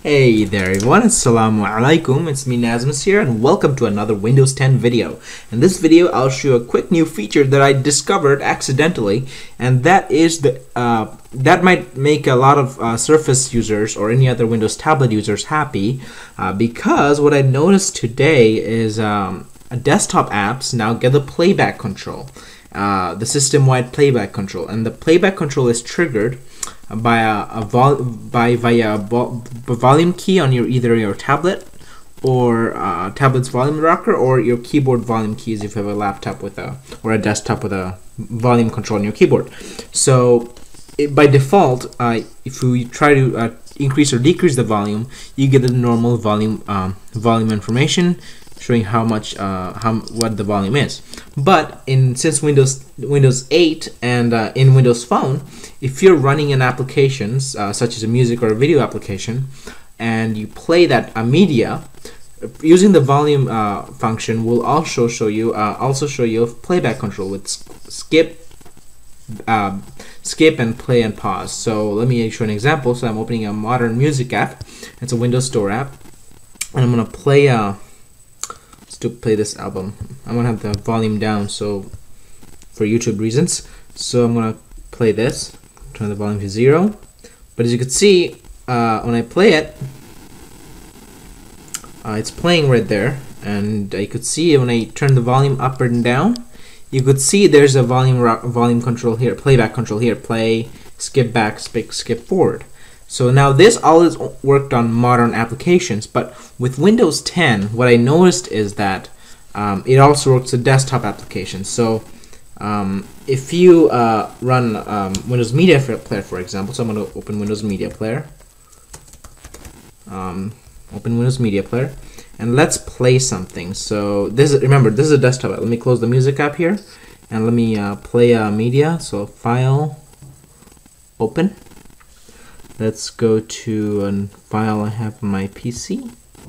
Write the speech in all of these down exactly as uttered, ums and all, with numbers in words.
Hey there everyone, assalamu alaikum, it's me Nazmus here and welcome to another Windows ten video. In this video I'll show you a quick new feature that I discovered accidentally, and that is the uh, that might make a lot of uh, Surface users or any other Windows tablet users happy uh, because what I noticed today is um, desktop apps now get the playback control. Uh, the system-wide playback control, and the playback control is triggered by a, a vol by via a vo volume key on your either your tablet or uh, tablet's volume rocker or your keyboard volume keys if you have a laptop with a or a desktop with a volume control on your keyboard. So it, by default, uh, if we try to uh, increase or decrease the volume, you get the normal volume um, volume information showing how much uh, how what the volume is. But in since Windows Windows eight and uh, in Windows Phone, if you're running an applications uh, such as a music or a video application, and you play that uh, media, using the volume uh, function will also show you uh, also show you a playback control with skip, uh, skip and play and pause. So let me show an example. So I'm opening a modern music app. It's a Windows Store app, and I'm gonna play a. Uh, to play this album. I'm gonna have the volume down so for YouTube reasons, so I'm gonna play this, turn the volume to zero. But as you can see, uh, when I play it, uh, it's playing right there, and you could see when I turn the volume up and down, you could see there's a volume volume control here, playback control here, play, skip back, skip, skip forward. So now this all is worked on modern applications, but with Windows ten, what I noticed is that um, it also works with desktop applications. So um, if you uh, run um, Windows Media Player, for example, so I'm going to open Windows Media Player, um, open Windows Media Player, and let's play something. So this is, remember, this is a desktop app. Let me close the music app here, and let me uh, play uh, media. So File, Open. Let's go to a file I have on my P C.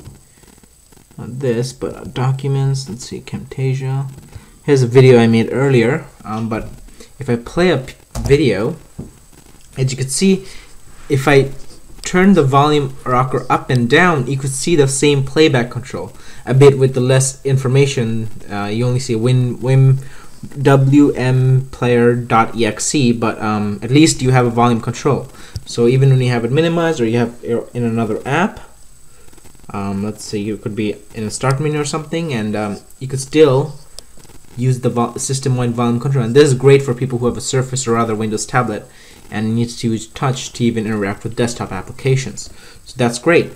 Not this, but uh, documents. Let's see, Camtasia. Here's a video I made earlier. Um, but if I play a video, as you can see, if I turn the volume rocker up and down, you could see the same playback control. A bit with the less information, uh, you only see win wim W M player dot E X E, but um, at least you have a volume control. So even when you have it minimized or you have it in another app, um, let's say you could be in a start menu or something, and um, you could still use the system-wide volume control. And this is great for people who have a Surface or other Windows tablet and needs to use touch to even interact with desktop applications. So that's great.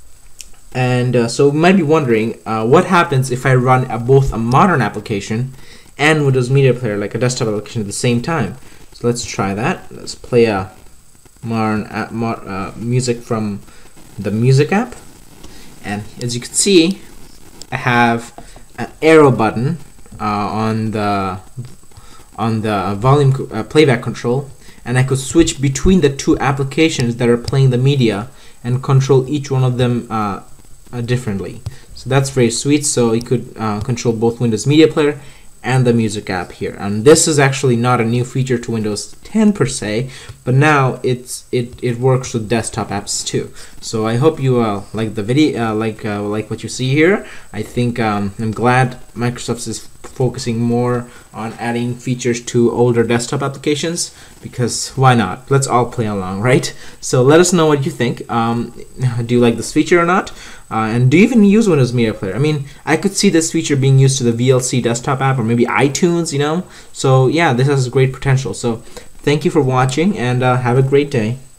And uh, so you might be wondering, uh, what happens if I run a, both a modern application and Windows Media Player, like a desktop application, at the same time? So let's try that. Let's play a modern app, mod, uh, music from the music app, and as you can see, I have an arrow button uh, on the on the volume uh, playback control, and I could switch between the two applications that are playing the media and control each one of them uh, uh, differently. So that's very sweet. So you could uh, control both Windows Media Player and the music app here. And this is actually not a new feature to Windows ten per se, but now it's it it works with desktop apps too. So I hope you uh, like the video, uh, like uh, like what you see here. I think um, I'm glad Microsoft is focusing more on adding features to older desktop applications, because why not? Let's all play along, right? So let us know what you think. Um, do you like this feature or not? Uh, and do you even use Windows Media Player? I mean, I could see this feature being used to the V L C desktop app or maybe iTunes, you know? So yeah, this has great potential. So thank you for watching, and uh, have a great day.